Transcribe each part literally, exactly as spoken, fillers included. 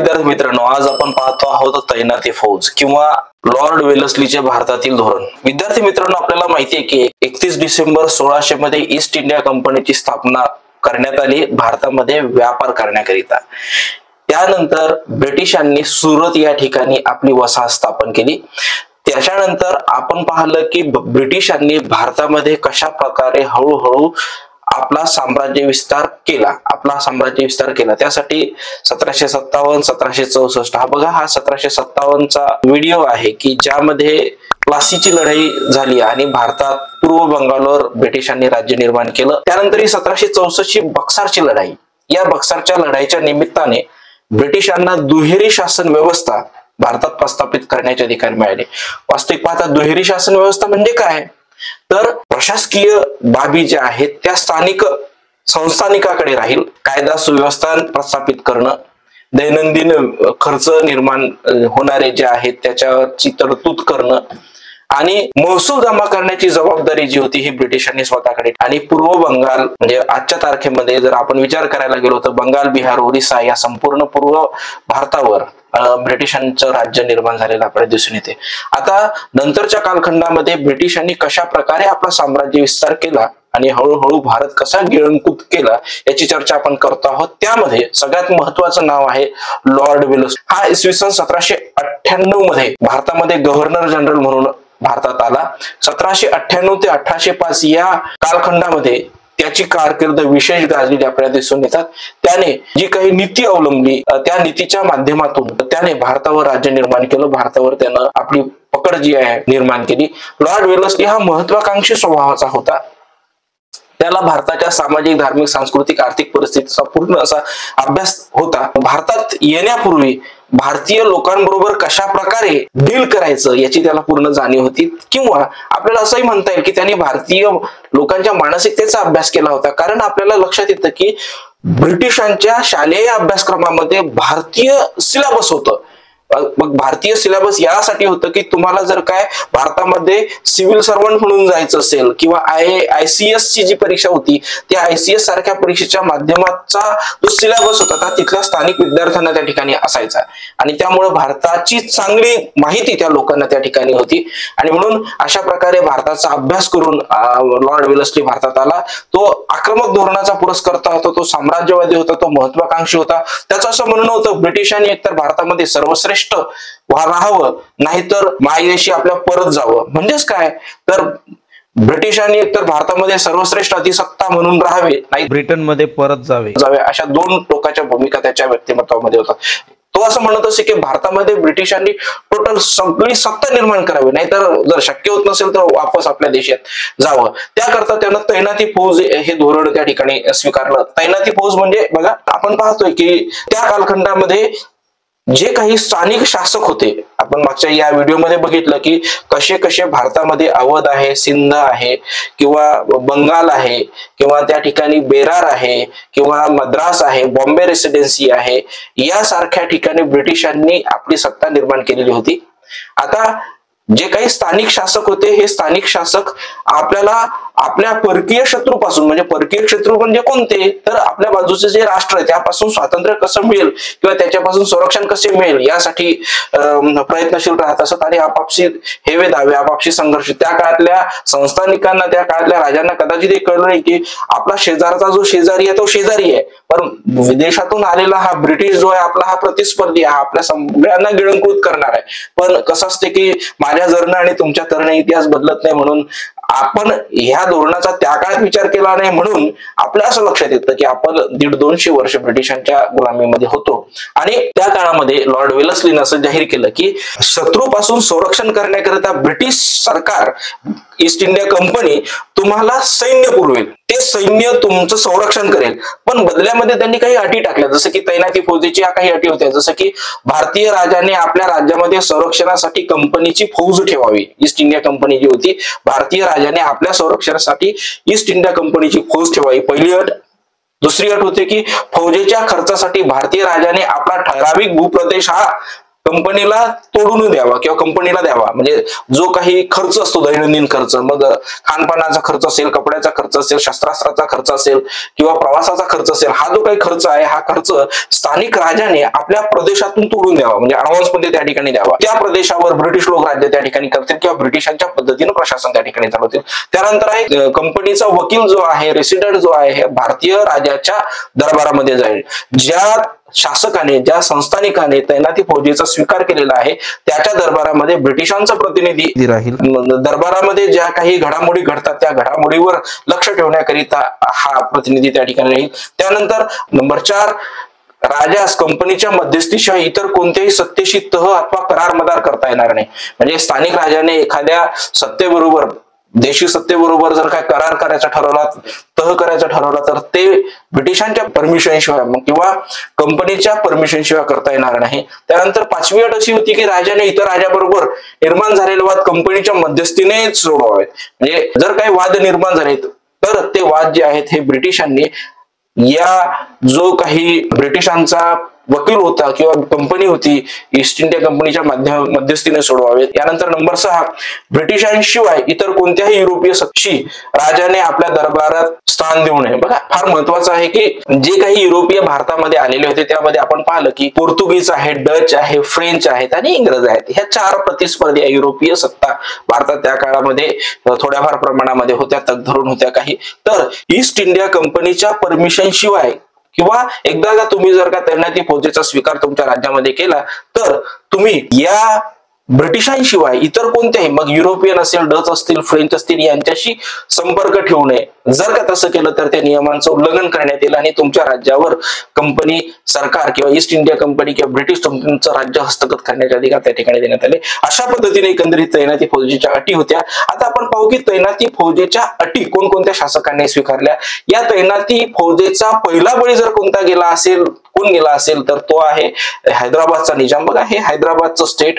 विद्यार्थी मित्रांनो, आज आपण पाहतो आहोत तैनाती फौज किंवा लॉर्ड वेलस्लीचे भारतातील धोरण। विद्यार्थी मित्रांनो, आपल्याला माहिती आहे की एकतीस डिसेंबर सोळाशे मध्ये ईस्ट इंडिया कंपनीची स्थापना करण्यात आली भारतामध्ये व्यापार करण्याकरिता। त्यानंतर ब्रिटिशांनी सुरत या ठिकाणी आपली वसाहत स्थापन केली। त्याच्यानंतर आपण पाहिलं की ब्रिटिशांनी भारतामध्ये कशा प्रकारे हळूहळू आपला साम्राज्य विस्तार केला आपला साम्राज्य विस्तार केला त्यासाठी सतराशे सत्तावन्न सतराशे चौसष्ट हा बघा हा सतराशे सत्तावन्न चा व्हिडिओ आहे की ज्यामध्ये प्लासीची लढाई झाली आणि भारतात पूर्व बंगालवर ब्रिटिशांनी राज्य निर्माण केलं। त्यानंतर ही सतराशे चौसष्ट ची बक्सारची लढाई, या बक्सारच्या लढाईच्या निमित्ताने ब्रिटिशांना दुहेरी शासन व्यवस्था भारतात प्रस्थापित करण्याचे अधिकार मिळाले। वास्तविक पाहता दुहेरी शासन व्यवस्था म्हणजे काय, तर प्रशासकीय बाबी ज्या आहेत त्या स्थानिक संस्थानिकाकडे राहील, कायदा सुव्यवस्था प्रस्थापित करणं, दैनंदिन खर्च निर्माण होणारे जे आहेत त्याच्याची तरतूद करणं आणि महसूल जमा करण्याची जबाबदारी जी होती ही ब्रिटिशांनी स्वतःकडे। आणि पूर्व बंगाल म्हणजे आजच्या तारखेमध्ये जर आपण विचार करायला गेलो तर बंगाल, बिहार, ओरिसा या संपूर्ण पूर्व भारतावर ब्रिटिशांचं राज्य निर्माण झालेलं आपल्याला दिसून येते। आता नंतरच्या कालखंडामध्ये ब्रिटिशांनी कशा प्रकारे आपला साम्राज्य विस्तार केला आणि हळूहळू भारत कसा गिळंकृत केला याची चर्चा आपण करतो आहोत। त्यामध्ये सगळ्यात महत्वाचं नाव आहे लॉर्ड वेलस्ली। हा इसवी सन सतराशे अठ्ठ्याण्णव मध्ये भारतामध्ये गव्हर्नर जनरल म्हणून भारतात आला। सतराशे अठ्ठ्याण्णव ते अठराशे पाच या कालखंडामध्ये त्याची कारकीर्द विशेष गाजलेली आपल्याला दिसून येतात। त्याने जी काही नीती अवलंबली त्या नीतीच्या माध्यमातून त्याने भारतावर राज्य निर्माण केलं, भारतावर त्यानं आपली पकड जी आहे निर्माण केली। लॉर्ड वेलस्ली हा महत्वाकांक्षी स्वभावाचा होता। त्याला भारताच्या सामाजिक, धार्मिक, सांस्कृतिक, आर्थिक परिस्थितीचा पूर्ण असा अभ्यास होता। भारतात येण्यापूर्वी भारतीय लोकांबरोबर कशा प्रकारे डील करायचं याची त्याला पूर्ण जाणीव होती, किंवा आपल्याला असंही म्हणता येईल की त्यांनी भारतीय लोकांच्या मानसिकतेचा अभ्यास केला होता। कारण आपल्याला लक्षात येतं की ब्रिटिशांच्या शालेय अभ्यासक्रमामध्ये भारतीय सिलेबस होतं। मग भारतीय सिलेबस यासाठी होतं की तुम्हाला जर काय भारतामध्ये सिव्हिल सर्वंट म्हणून जायचं असेल किंवा आय आय सी एस ची जी परीक्षा होती त्या आय सी एस सारख्या परीक्षेच्या माध्यमाचा जो सिलेबस होता त्या तिथल्या स्थानिक विद्यार्थ्यांना त्या ठिकाणी असायचा आणि त्यामुळे भारताची चांगली माहिती त्या लोकांना त्या ठिकाणी होती। आणि म्हणून अशा प्रकारे भारताचा अभ्यास करून लॉर्ड वेलस्ली भारतात आला। तो आक्रमक धोरणाचा पुरस्कर्ता होता, तो साम्राज्यवादी होता, तो महत्वाकांक्षी होता। त्याचं असं म्हणणं होतं ब्रिटिशांनी एकतर भारतामध्ये सर्वश्रेष्ठ राहावं नाहीतर मायदेशी आपल्या परत जावं। म्हणजेच काय, तर ब्रिटिशांनी एकतर भारतामध्ये सर्वश्रेष्ठ अधिसत्ता म्हणून राहावे नाही ब्रिटन मध्ये परत जावे जावे अशा दोन टोकाच्या भूमिका त्याच्या व्यक्तिमत्वामध्ये होतात। तो असं म्हणत असे की भारतामध्ये ब्रिटिशांनी टोटल सगळी सत्ता निर्माण करावी, नाहीतर जर शक्य होत नसेल तर वापस आपल्या देशात जावं। त्याकरता त्यानं तैनाती फौज हे धोरण त्या ठिकाणी स्वीकारलं। तैनाती फौज म्हणजे बघा आपण पाहतोय की त्या कालखंडामध्ये जे काही स्थानिक शासक होते, आपण मागच्या या व्हिडिओमध्ये बघितलं की कसे कसे भारतामध्ये अवध आहे, सिंध आहे किंवा बंगाल आहे किंवा त्या ठिकाणी बेरार आहे किंवा मद्रास आहे, बॉम्बे रेसिडेन्सी आहे, यासारख्या ठिकाणी ब्रिटिशांनी आपली सत्ता निर्माण केलेली होती। आता जे काही स्थानिक शासक होते हे स्थानिक शासक आपल्याला आपल्या परकीय शत्रूपासून, म्हणजे परकीय शत्रू म्हणजे कोणते, तर आपल्या बाजूचे जे राष्ट्र आहे त्यापासून स्वातंत्र्य कसं मिळेल किंवा त्याच्यापासून संरक्षण कसे मिळेल यासाठी प्रयत्नशील राहत असत आणि आपापशी हेवे दावे, आपापशी संघर्ष। त्या काळातल्या संस्थानिकांना, त्या काळातल्या राजांना कदाचित हे कळलं नाही की आपला शेजारचा जो शेजारी आहे तो शेजारी आहे, पण विदेशातून आलेला हा ब्रिटिश जो आहे आपला हा प्रतिस्पर्धी आहे, आपल्या सगळ्यांना गिळंकृत करणार आहे। पण कसं असते की माझ्या जरणं आणि तुमच्या तरणं इतिहास बदलत नाही, म्हणून आपण ह्या धोरणाचा त्या काळात विचार केला नाही, म्हणून आपल्या असं लक्षात येतं की आपण दीड दोनशे वर्ष ब्रिटिशांच्या गुलामीमध्ये होतो। आणि त्या काळामध्ये लॉर्ड वेलस्लीने असं जाहीर केलं की शत्रूपासून संरक्षण करण्याकरिता ब्रिटिश सरकार, ईस्ट इंडिया कंपनी तुम्हाला सैन्य पुरवेल, ते सैन्य तुमचं संरक्षण करेल, पण बदल्यामध्ये त्यांनी काही अटी टाकल्या, जसं की तैनाती फौजेच्या काही अटी होत्या, जसं की भारतीय राजाने आपल्या राज्यामध्ये संरक्षणासाठी कंपनीची फौज ठेवावी। ईस्ट इंडिया कंपनी जी होती, भारतीय राजाने आपल्या संरक्षणासाठी ईस्ट इंडिया कंपनीची फौज ठेवावी, पहिली अट। दुसरी अट होती की फौजेच्या खर्चासाठी भारतीय राजाने आपला ठराविक भूप्रदेश हा कंपनीला तोडून द्यावा किंवा कंपनीला द्यावा, म्हणजे जो काही खर्च असतो दैनंदिन खर्च, मग खानपानाचा खर्च असेल, कपड्याचा खर्च असेल, शस्त्रास्त्राचा खर्च असेल किंवा प्रवासाचा खर्च असेल, हा जो काही खर्च आहे हा खर्च स्थानिक राजाने आपल्या प्रदेशातून तोडून द्यावा, म्हणजे ऍडव्हान्स मध्ये त्या ठिकाणी द्यावा. त्या प्रदेशावर ब्रिटिश लोक राज्य त्या ठिकाणी करतील किंवा ब्रिटिशांच्या पद्धतीने प्रशासन त्या ठिकाणी चालवतील. त्यानंतर आहे कंपनीचा वकील जो आहे, रेसिडेंट जो आहे, हे भारतीय राजाच्या दरबारामध्ये जाईल. ज्या शासकाने, ज्या संस्थानिकाने तैनाती फौजेचा स्वीकार केलेला आहे त्याच्या दरबारामध्ये ब्रिटिशांचा प्रतिनिधी राहील. दरबारामध्ये ज्या काही घडामोडी घडतात त्या घडामोडीवर लक्ष ठेवण्याकरिता हा प्रतिनिधी त्या ठिकाणी राहील. त्यानंतर नंबर चार, राजास कंपनीच्या मध्यस्थीशिवाय इतर कोणत्याही सत्तेशी तह अथवा करार मदार करता येणार नाही. म्हणजे स्थानिक राजाने एखाद्या सत्तेबरोबर, देशी सत्तेबरोबर जर काय करार करायचा ठरवला, तह करायचा ठरवला, तर ते ब्रिटिशांच्या परमिशन शिवाय किंवा कंपनीच्या परमिशन शिवाय करता येणार नाही. त्यानंतर पाचवी अट अशी होती की राजाने इतर राजाबरोबर निर्माण झालेले वाद कंपनीच्या मध्यस्थीने सोडवावेत. म्हणजे जर काही वाद निर्माण झाले तर ते वाद जे आहेत हे ब्रिटिशांनी या जो काही ब्रिटिशांचा वकील होता किंवा कंपनी होती ईस्ट इंडिया कंपनीच्या माध्यम मध्यस्थीने सोडवावेत. यानंतर नंबर सहा, ब्रिटिशांशिवाय इतर कोणत्याही युरोपीय सत्तेशी राजाने आपल्या दरबारात स्थान देऊ नये. बघा, फार महत्वाचं आहे की जे काही युरोपीय भारतामध्ये आलेले होते त्यामध्ये आपण पाहिलं की पोर्तुगीज आहे, डच आहे, फ्रेंच आहेत आणि इंग्रज आहेत. ह्या चार प्रतिस्पर्धी युरोपीय सत्ता भारतात त्या काळामध्ये थोड्याफार प्रमाणामध्ये होत्या, तग धरून होत्या काही. तर ईस्ट इंडिया कंपनीच्या परमिशन शिवाय किंवा एकदा का तुम्ही जर का तैनाती फौजेचा स्वीकार तुमच्या राज्यामध्ये केला तर तुम्ही या ब्रिटिशांशिवाय इतर कोणत्याही, मग युरोपियन असेल, डच असतील, फ्रेंच असतील, यांच्याशी संपर्क ठेवू नये. जर का तसं केलं तर त्या नियमांचं उल्लंघन करण्यात येईल आणि तुमच्या राज्यावर कंपनी सरकार किंवा ईस्ट इंडिया कंपनी किंवा ब्रिटिश कंपनीचं राज्य हस्तगत करण्याचे अधिकार त्या ठिकाणी देण्यात आले. अशा पद्धतीने एकंदरीत तैनाती फौजेच्या अटी होत्या. आता आपण पाहू की तैनाती फौजेच्या अटी कोणकोणत्या शासकांनी स्वीकारल्या. या तैनाती फौजेचा पहिला बळी जर कोणता गेला असेल, कोण गेला असेल, तर तो आहे हैदराबादचा निजाम. बघा, हे हैदराबादचं स्टेट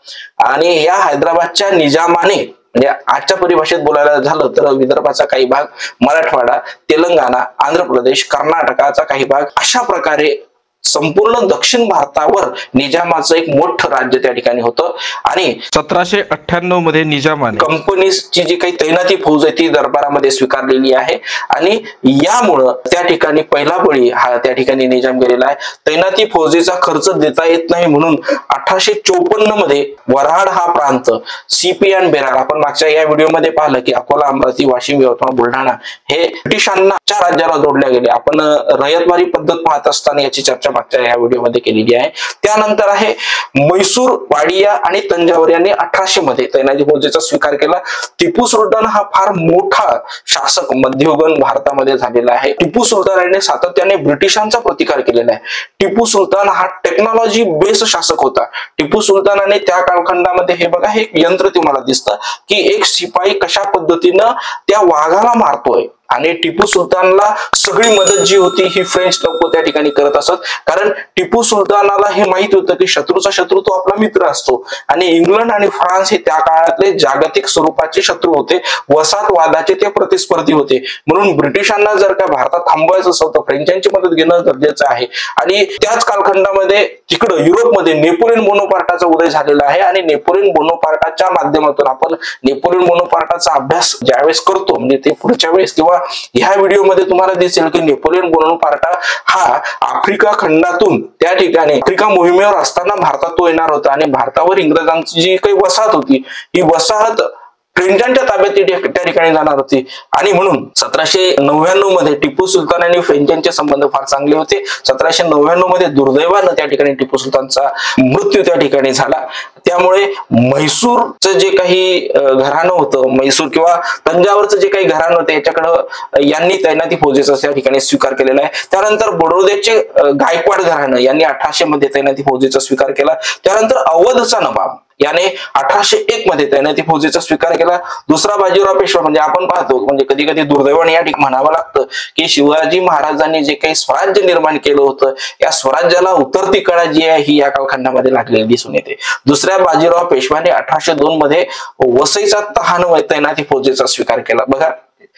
आणि या हैदराबादच्या निजामाने, म्हणजे आजच्या परिभाषेत बोलायला झालं तर विदर्भाचा काही भाग, मराठवाडा, तेलंगणा, आंध्र प्रदेश, कर्नाटकाचा काही भाग, अशा प्रकारे संपूर्ण दक्षिण भारतावर निजामाचं एक मोठं राज्य त्या ठिकाणी होतं. आणि सतराशे अठ्ठ्याण्णव मध्ये निजामाने कंपनीची जी काही तैनाती फौज आहे ती दरबारामध्ये स्वीकारलेली आहे आणि यामुळं त्या ठिकाणी पहिला बळी हा त्या ठिकाणी निजाम गेलेला आहे. तैनाती फौजेचा खर्च देता येत नाही म्हणून अठराशे चौपन्न मध्ये वऱ्हाड हा प्रांत, सीपी अँड बेरार, आपण मागच्या या व्हिडिओमध्ये पाहिलं की अकोला, अमरावती, वाशिम, यवतमाळ, बुलढाणा हे ब्रिटिशांना राज्याला जोडल्या गेले. आपण रयतवारी पद्धत पाहत असताना याची चर्चा मागच्या या व्हिडिओमध्ये केलेली आहे. त्यानंतर आहे म्हैसूर, वाडिया आणि तंजावर यांनी अठराशे मध्ये तैनाती फौजेचा स्वीकार केला. टिपू सुलतान हा फार मोठा शासक मध्ययुगीन भारतामध्ये झालेला आहे. टिपू सुलतान यांनी सातत्याने ब्रिटिशांचा प्रतिकार केलेला आहे. टिपू सुलतान हा टेक्नॉलॉजी बेस्ड शासक होता. टिपू सुलतानाने त्या कालखंडामध्ये, हे बघा, हे यंत्र तुम्हाला दिसतं की एक शिपाई कशा पद्धतीनं त्या वाघाला मारतोय आणि टिपू सुलतानला सगळी मदत जी होती ही फ्रेंच लोक त्या ठिकाणी करत असत. कारण टिपू सुलतानाला हे माहित होतं की शत्रूचा शत्रू तो आपला मित्र असतो आणि इंग्लंड आणि फ्रान्स हे त्या काळातले जागतिक स्वरूपाचे शत्रू होते, वसाहतवादाचे ते प्रतिस्पर्धी होते. म्हणून ब्रिटिशांना जर का भारतात थांबवायचं असं होतं, फ्रेंचांची मदत घेणं गरजेचं आहे. आणि त्याच कालखंडामध्ये तिकडं युरोपमध्ये नेपोलियन बोनापार्टाचा उदय झालेला आहे आणि नेपोलियन बोनापार्टाच्या माध्यमातून आपण नेपोलियन बोनापार्टाचा अभ्यास ज्यावेळेस करतो, म्हणजे ते पुढच्या वेळेस किंवा ह्या व्हिडिओमध्ये तुम्हाला दिसेल की नेपोलियन बोनापार्टा हा आफ्रिका खंडातून त्या ठिकाणी आफ्रिका मोहिमेवर असताना भारतात तो येणार होता आणि भारतावर इंग्रजांची जी काही वसाहत होती ही वसाहत फ्रेंचांच्या ताब्यात त्या ठिकाणी जाणार होती. आणि म्हणून सतराशे नव्याण्णव मध्ये टिपू सुलतान आणि फ्रेंचांचे संबंध फार चांगले होते. सतराशे नव्याण्णव मध्ये दुर्दैवानं त्या ठिकाणी टिपू सुलतानचा मृत्यू त्या ठिकाणी झाला. त्यामुळे म्हैसूरचं जे काही घराणं होतं, म्हैसूर किंवा तंजावरचं जे काही घराणं होतं याच्याकडं यांनी तैनाती फौजेचा त्या ठिकाणी स्वीकार केलेला आहे. त्यानंतर बडोद्याचे गायकवाड घराणं यांनी अठराशे मध्ये तैनाती फौजेचा स्वीकार केला. त्यानंतर अवधचा नवाब याने अठराशे एक मध्ये तैनाती फौजेचा स्वीकार केला. दुसरा बाजीराव पेशवा, म्हणजे आपण पाहतो, म्हणजे कधी कधी दुर्दैवाने या ठिकाणी म्हणावं लागतं की शिवाजी महाराजांनी जे काही स्वराज्य निर्माण केलं होतं या स्वराज्याला उतरती कळा जी आहे ही या कालखंडामध्ये लागलेली दिसून येते. दुसऱ्या बाजीराव पेशवाने अठराशे दोन मध्ये वसईचा तहान तैनाती फौजेचा स्वीकार केला. बघा,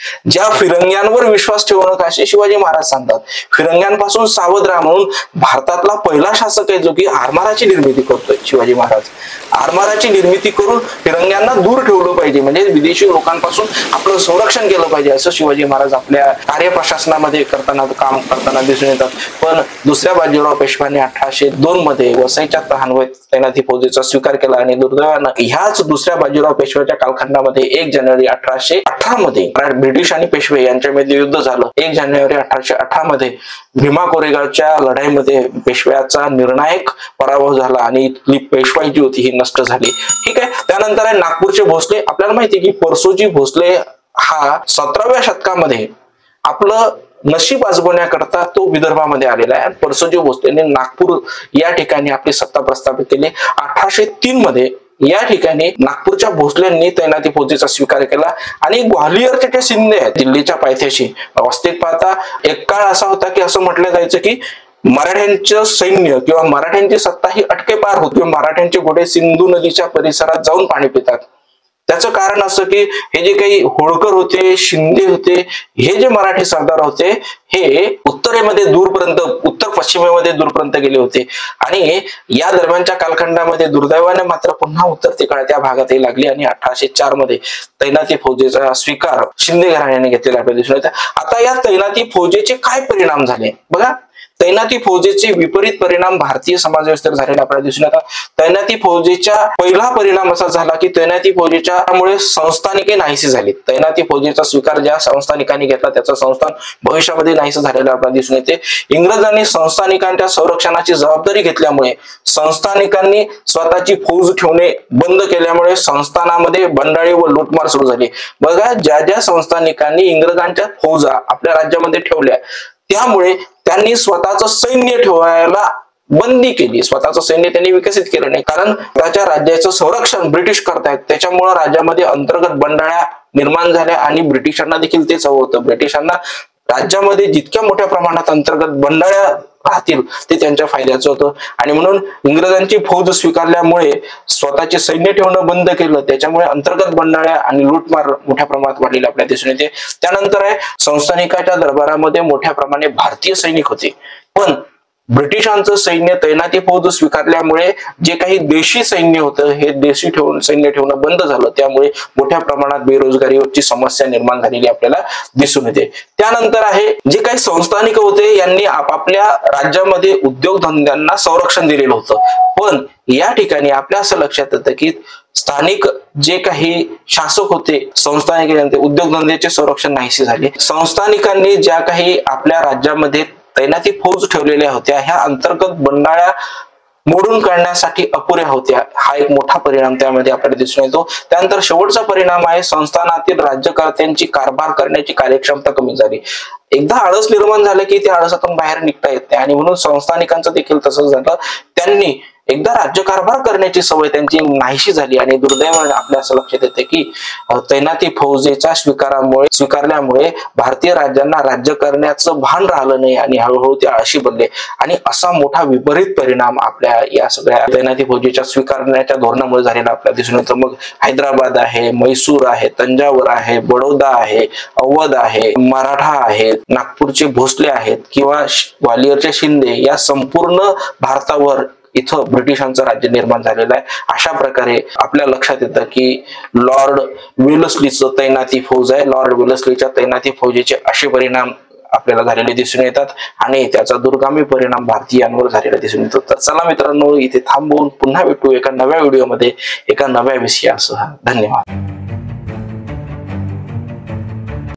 ज्या फिरंग्यांवर विश्वास ठेवू नका असे शिवाजी महाराज सांगतात. फिरंग्यांपासून सावध राहा म्हणून भारतातला पहिला शासक आहे जो की आरमाराची निर्मिती करतोय शिवाजी महाराज. आरमाराची निर्मिती करून फिरंग्यांना दूर ठेवलं पाहिजे, म्हणजे विदेशी लोकांपासून आपलं संरक्षण केलं पाहिजे असं शिवाजी महाराज आपल्या कार्यप्रशासनामध्ये करताना काम करताना दिसून येतात. पण दुसऱ्या बाजीराव पेशव्यांनी अठराशे दोन मध्ये वसईच्या तहानवर तैनाती फौजेचा स्वीकार केला आणि दुर्दैवानं ह्याच दुसऱ्या बाजीराव पेशव्याच्या कालखंडामध्ये एक जानेवारी अठराशे अठरा मध्ये ब्रिटिश आणि पेशवे यांच्यामध्ये युद्ध झालं. एक जानेवारी अठराशे अठरा मध्ये भीमा कोरेगावच्या लढाईमध्ये पेशव्याचा निर्णायक पराभव झाला आणि इथली पेशवाई जी होती ही नष्ट झाली. ठीक आहे. त्यानंतर आहे नागपूरचे भोसले. आपल्याला माहिती आहे की परसोजी भोसले हा सतराव्या शतकामध्ये आपलं नशीब आजमावण्याकरता तो विदर्भामध्ये आलेला आहे. आणि परसोजी भोसलेने नागपूर या ठिकाणी आपली सत्ता प्रस्थापित केली. अठराशे तीन मध्ये या ठिकाणी नागपूरच्या भोसल्यांनी तैनाती फौजेचा स्वीकार केला आणि ग्वालियरचे जे शिंदे आहेत दिल्लीच्या पायथ्याशी वास्तविक पाहता एक काळ असा होता की असं म्हटलं जायचं की मराठ्यांचं सैन्य किंवा मराठ्यांची सत्ता ही अटकेपार होती. मराठ्यांचे घोडे सिंधू नदीच्या परिसरात जाऊन पाणी पितात. त्याचं कारण असं की हे जे काही होळकर होते, शिंदे होते, हे जे मराठी सरदार होते हे उत्तरेमध्ये दूरपर्यंत उत्तर पश्चिमेमध्ये दूरपर्यंत गेले होते. आणि या दरम्यानच्या कालखंडामध्ये दुर्दैवाने मात्र पुन्हा उत्तर तिकडे त्या भागातही लागली आणि अठराशे चार मध्ये तैनाती फौजेचा स्वीकार शिंदे घराण्याने घेतलेला आपल्याला दिसून येतं. आता या तैनाती फौजेचे काय परिणाम झाले बघा. तैनाती फौजेचे विपरीत परिणाम भारतीय समाज व्यवस्थेवर झालेला आपल्याला दिसून येतात. तैनाती फौजेचा पहिला परिणाम असा झाला की तैनाती फौजेच्यामुळे संस्थानिके नाहीशी झाली. तैनाती फौजेचा स्वीकार ज्या संस्थानिकांनी घेतला त्याचं संस्थान भविष्यामध्ये नाहीसं झालेलं आपल्याला दिसून येते. इंग्रजांनी संस्थानिकांच्या संरक्षणाची जबाबदारी घेतल्यामुळे संस्थानिकांनी स्वतःची फौज ठेवणे बंद केल्यामुळे संस्थानामध्ये बंडाळी व लूटमार सुरू झाली. बघा, ज्या ज्या संस्थानिकांनी इंग्रजांच्या फौजा आपल्या राज्यामध्ये ठेवल्या त्यामुळे त्यांनी स्वतःचं सैन्य ठेवायला बंदी केली. स्वतःचं सैन्य त्यांनी विकसित केलं नाही, कारण त्याच्या राज्याचं संरक्षण ब्रिटिश करतायत. त्याच्यामुळे राज्यामध्ये अंतर्गत बंडाळ्या निर्माण झाल्या आणि ब्रिटिशांना देखील तेच हवं होतं. ब्रिटिशांना राज्यामध्ये जितक्या मोठ्या प्रमाणात अंतर्गत बंडाळ्या राहतील ते त्यांच्या फायद्याचं होतं आणि म्हणून इंग्रजांची फौज स्वीकारल्यामुळे स्वतःचे सैन्य ठेवणं बंद केलं. त्याच्यामुळे अंतर्गत बंडाळ्या आणि लूटमार मोठ्या प्रमाणात वाढलेले आपल्याला दिसून येते. त्यानंतर आहे संस्थानिकाच्या दरबारामध्ये मोठ्या प्रमाणे भारतीय सैनिक होते, पण ब्रिटिशांचं सैन्य तैनाती फौज स्वीकारल्यामुळे जे काही देशी सैन्य होतं हे देशी ठेवून सैन्य ठेवणं बंद झालं. त्यामुळे मोठ्या प्रमाणात बेरोजगारीची समस्या निर्माण झालेली आपल्याला दिसून येते. त्यानंतर आहे जे काही संस्थानिक होते यांनी आपापल्या राज्यामध्ये उद्योगधंद्यांना संरक्षण दिलेलं होतं, पण या ठिकाणी आपल्या असं लक्षात येतं की स्थानिक जे काही शासक होते संस्थानिक उद्योगधंद्याचे संरक्षण नाहीसे झाले. संस्थानिकांनी ज्या काही आपल्या राज्यामध्ये तैनाती फौज ठेवलेल्या होत्या ह्या अंतर्गत बंडाळ्या मोडून काढण्यासाठी अपुऱ्या होत्या. हा एक मोठा परिणाम त्यामध्ये आपल्याला दिसून येतो. त्यानंतर शेवटचा परिणाम आहे संस्थानातील राज्यकर्त्यांची कारभार करण्याची कार्यक्षमता कमी झाली. एकदा आळस निर्माण झालं की त्या आळसातून बाहेर निघता येत नाही आणि म्हणून संस्थानिकांचं देखील तसंच झालं. त्यांनी एकदा राज्यकारभार करण्याची सवय त्यांची नाहीशी झाली आणि दुर्दैवाने आपल्या असं लक्षात येते की तैनाती फौजेच्या स्वीकारामुळे स्वीकारल्यामुळे भारतीय राज्यांना राज्य करण्याचं भान राहिलं नाही आणि हळूहळू ते आळशी बनले आणि असा मोठा विपरीत परिणाम आपल्या या सगळ्या तैनाती फौजेच्या स्वीकारण्याच्या धोरणामुळे झालेला आपल्याला दिसून येतो. मग हैदराबाद आहे, म्हैसूर आहे, तंजावर आहे, बडोदा आहे, अवध आहे, मराठा आहे, नागपूरचे भोसले आहेत किंवा ग्वालियरचे शिंदे या संपूर्ण भारतावर इथं ब्रिटिशांचं राज्य निर्माण झालेलं आहे. अशा प्रकारे आपल्या लक्षात येतं की लॉर्ड वेलस्लीचं तैनाती फौज आहे. लॉर्ड वेलस्लीच्या तैनाती फौजेचे असे परिणाम आपल्याला झालेले दिसून येतात आणि त्याचा दुर्गामी परिणाम भारतीयांवर झालेला दिसून येतो. तर चला मित्रांनो, इथे थांबवून पुन्हा भेटू एका नव्या व्हिडिओमध्ये एका नव्या विषयासह. धन्यवाद.